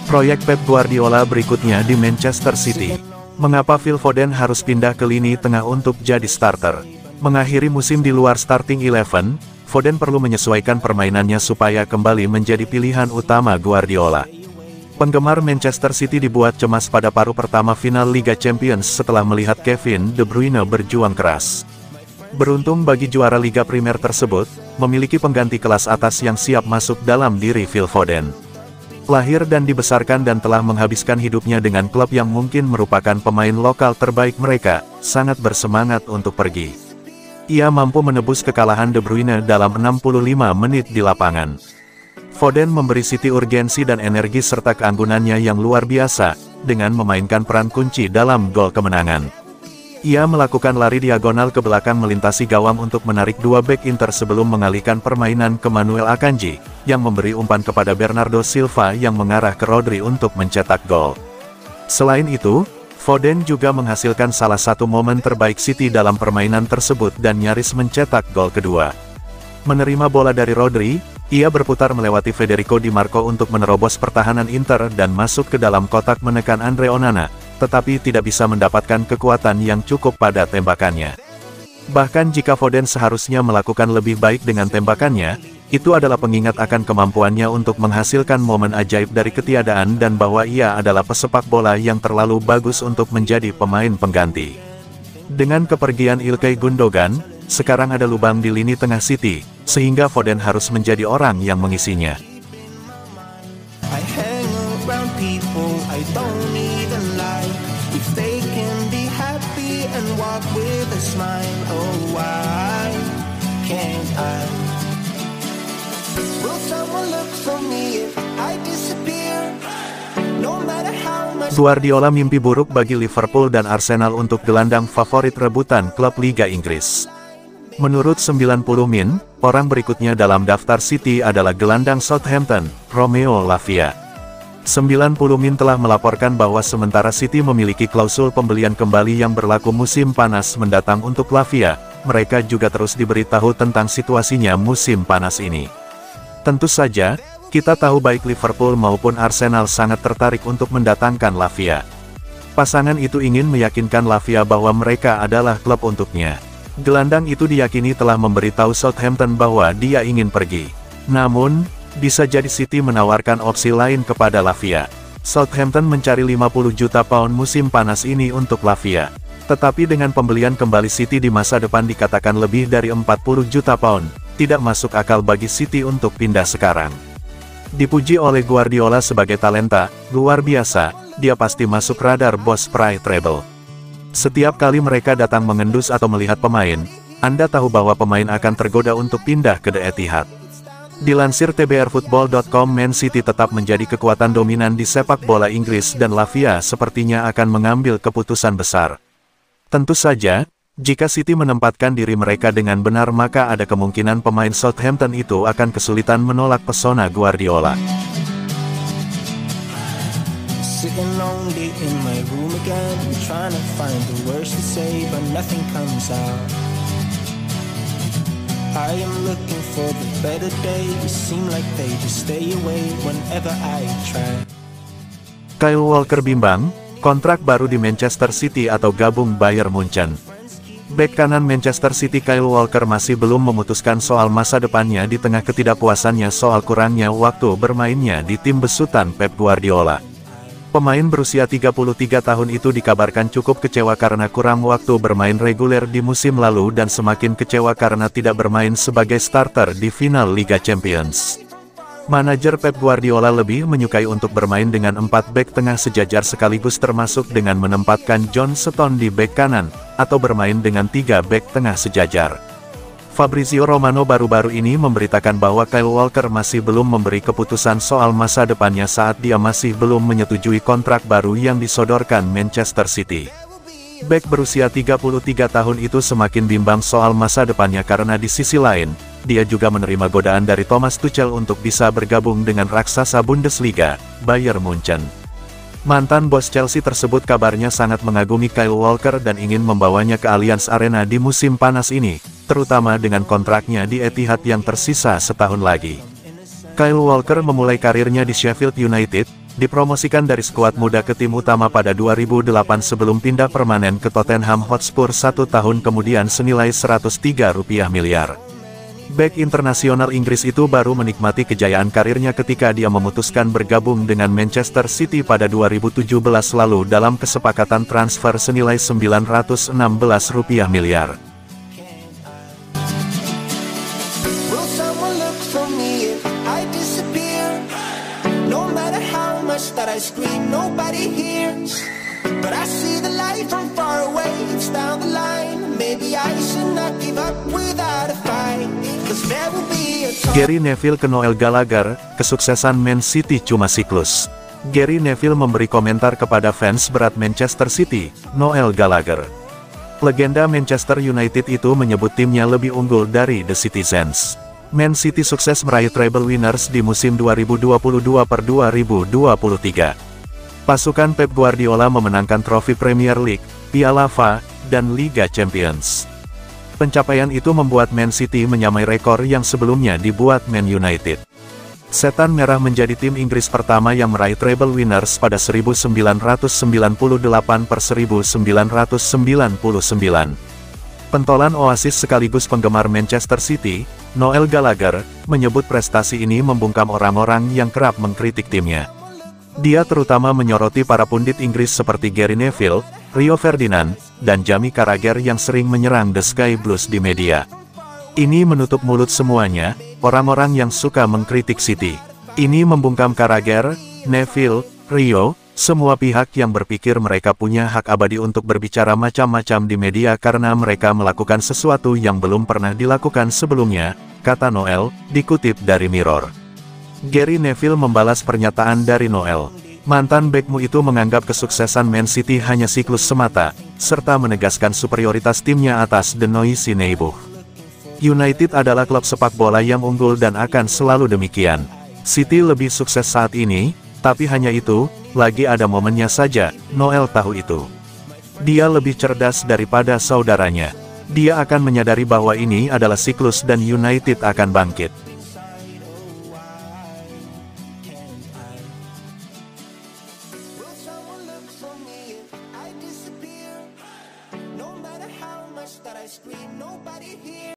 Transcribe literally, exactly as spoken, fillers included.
Proyek Pep Guardiola berikutnya di Manchester City. Mengapa Phil Foden harus pindah ke lini tengah untuk jadi starter? Mengakhiri musim di luar starting eleven, Foden perlu menyesuaikan permainannya supaya kembali menjadi pilihan utama Guardiola. Penggemar Manchester City dibuat cemas pada paruh pertama final Liga Champions setelah melihat Kevin De Bruyne berjuang keras. Beruntung bagi juara Liga Primer tersebut, memiliki pengganti kelas atas yang siap masuk dalam diri Phil Foden. Lahir dan dibesarkan dan telah menghabiskan hidupnya dengan klub yang mungkin merupakan pemain lokal terbaik mereka, sangat bersemangat untuk pergi. Ia mampu menebus kekalahan De Bruyne dalam enam puluh lima menit di lapangan. Foden memberi City urgensi dan energi serta keanggunannya yang luar biasa, dengan memainkan peran kunci dalam gol kemenangan. Ia melakukan lari diagonal ke belakang melintasi gawang untuk menarik dua bek Inter sebelum mengalihkan permainan ke Manuel Akanji, yang memberi umpan kepada Bernardo Silva yang mengarah ke Rodri untuk mencetak gol. Selain itu, Foden juga menghasilkan salah satu momen terbaik City dalam permainan tersebut dan nyaris mencetak gol kedua. Menerima bola dari Rodri, ia berputar melewati Federico Di Marco untuk menerobos pertahanan Inter dan masuk ke dalam kotak menekan Andre Onana, tetapi tidak bisa mendapatkan kekuatan yang cukup pada tembakannya. Bahkan jika Foden seharusnya melakukan lebih baik dengan tembakannya, itu adalah pengingat akan kemampuannya untuk menghasilkan momen ajaib dari ketiadaan dan bahwa ia adalah pesepak bola yang terlalu bagus untuk menjadi pemain pengganti. Dengan kepergian Ilkay Gundogan, sekarang ada lubang di lini tengah City, sehingga Foden harus menjadi orang yang mengisinya. I hang around people I don't even like. If they can be happy and walk with a smile, oh why can't I? Will someone look for me if I disappear? No matter how much. Guardiola mimpi buruk bagi Liverpool dan Arsenal untuk gelandang favorit rebutan klub Liga Inggris. Menurut sembilan puluh min, orang berikutnya dalam daftar City adalah gelandang Southampton, Romeo Lavia. sembilan puluh min telah melaporkan bahwa sementara City memiliki klausul pembelian kembali yang berlaku musim panas mendatang untuk Lavia, mereka juga terus diberitahu tentang situasinya musim panas ini. Tentu saja, kita tahu baik Liverpool maupun Arsenal sangat tertarik untuk mendatangkan Lavia. Pasangan itu ingin meyakinkan Lavia bahwa mereka adalah klub untuknya. Gelandang itu diyakini telah memberitahu Southampton bahwa dia ingin pergi. Namun, bisa jadi City menawarkan opsi lain kepada Lavia. Southampton mencari lima puluh juta pound musim panas ini untuk Lavia. Tetapi dengan pembelian kembali City di masa depan dikatakan lebih dari empat puluh juta pound, tidak masuk akal bagi City untuk pindah sekarang. Dipuji oleh Guardiola sebagai talenta luar biasa, dia pasti masuk radar bos Pride Treble. Setiap kali mereka datang mengendus atau melihat pemain, Anda tahu bahwa pemain akan tergoda untuk pindah ke The Etihad. Dilansir T B R Football dot com, Man City tetap menjadi kekuatan dominan di sepak bola Inggris dan Lavia sepertinya akan mengambil keputusan besar. Tentu saja, jika City menempatkan diri mereka dengan benar maka ada kemungkinan pemain Southampton itu akan kesulitan menolak pesona Guardiola. Sitting lonely in my room again, trying to find the words to say, but nothing comes out. I am looking for the better days, seem like they just stay away whenever I try. Kyle Walker bimbang, kontrak baru di Manchester City atau gabung Bayern Munchen. Bek kanan Manchester City Kyle Walker masih belum memutuskan soal masa depannya di tengah ketidakpuasannya soal kurangnya waktu bermainnya di tim besutan Pep Guardiola. Pemain berusia tiga puluh tiga tahun itu dikabarkan cukup kecewa karena kurang waktu bermain reguler di musim lalu dan semakin kecewa karena tidak bermain sebagai starter di final Liga Champions. Manajer Pep Guardiola lebih menyukai untuk bermain dengan empat bek tengah sejajar sekaligus termasuk dengan menempatkan John Stones di bek kanan, atau bermain dengan tiga bek tengah sejajar. Fabrizio Romano baru-baru ini memberitakan bahwa Kyle Walker masih belum memberi keputusan soal masa depannya saat dia masih belum menyetujui kontrak baru yang disodorkan Manchester City. Bek berusia tiga puluh tiga tahun itu semakin bimbang soal masa depannya karena di sisi lain, dia juga menerima godaan dari Thomas Tuchel untuk bisa bergabung dengan raksasa Bundesliga, Bayern Munchen. Mantan bos Chelsea tersebut kabarnya sangat mengagumi Kyle Walker dan ingin membawanya ke Allianz Arena di musim panas ini, terutama dengan kontraknya di Etihad yang tersisa setahun lagi. Kyle Walker memulai karirnya di Sheffield United, Dipromosikan dari skuad muda ke tim utama pada dua ribu delapan sebelum pindah permanen ke Tottenham Hotspur satu tahun kemudian senilai seratus tiga rupiah miliar. Bek internasional Inggris itu baru menikmati kejayaan karirnya ketika dia memutuskan bergabung dengan Manchester City pada dua ribu tujuh belas lalu dalam kesepakatan transfer senilai sembilan ratus enam belas rupiah miliar. That I scream, nobody hears, but I see the light from far away. It's down the line. Maybe I should not give up without a fight, 'cause there will be a time. Gary Neville ke Noel Gallagher, kesuksesan Man City cuma siklus. Gary Neville memberi komentar kepada fans berat Manchester City, Noel Gallagher. Legenda Manchester United itu menyebut timnya lebih unggul dari The Citizens. Man City sukses meraih treble winners di musim dua ribu dua puluh dua per dua ribu dua puluh tiga. Pasukan Pep Guardiola memenangkan trofi Premier League, Piala F A, dan Liga Champions. Pencapaian itu membuat Man City menyamai rekor yang sebelumnya dibuat Man United. Setan Merah menjadi tim Inggris pertama yang meraih treble winners pada seribu sembilan ratus sembilan puluh delapan per seribu sembilan ratus sembilan puluh sembilan. Pentolan Oasis sekaligus penggemar Manchester City, Noel Gallagher, menyebut prestasi ini membungkam orang-orang yang kerap mengkritik timnya. Dia terutama menyoroti para pundit Inggris seperti Gary Neville, Rio Ferdinand, dan Jamie Carragher yang sering menyerang The Sky Blues di media. Ini menutup mulut semuanya, orang-orang yang suka mengkritik City. Ini membungkam Carragher, Neville, Rio, semua pihak yang berpikir mereka punya hak abadi untuk berbicara macam-macam di media karena mereka melakukan sesuatu yang belum pernah dilakukan sebelumnya, kata Noel, dikutip dari Mirror. Gary Neville membalas pernyataan dari Noel. Mantan bekmu itu menganggap kesuksesan Man City hanya siklus semata, serta menegaskan superioritas timnya atas The Noisy Neighbour. United adalah klub sepak bola yang unggul dan akan selalu demikian. City lebih sukses saat ini, tapi hanya itu, lagi ada momennya saja, Noel tahu itu. Dia lebih cerdas daripada saudaranya. Dia akan menyadari bahwa ini adalah siklus dan United akan bangkit. That I scream, nobody hears.